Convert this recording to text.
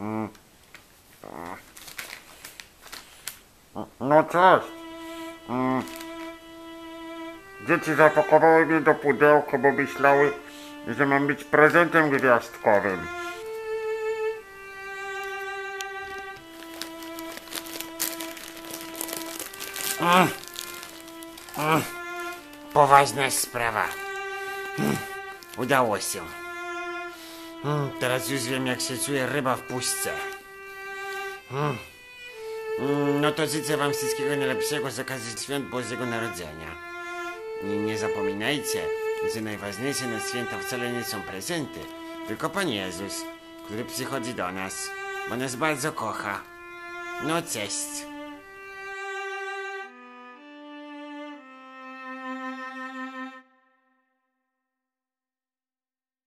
No cześć. Dzieci zapakowały mnie do pudełka, bo myślały, że mam być prezentem gwiazdkowym. Poważna sprawa. Udało się. Teraz już wiem, jak się czuje ryba w puszce. No to życzę wam wszystkiego najlepszego z okazji świąt Bożego Narodzenia. I nie zapominajcie, że najważniejsze na święta wcale nie są prezenty, tylko Pan Jezus, który przychodzi do nas, bo nas bardzo kocha. No cześć.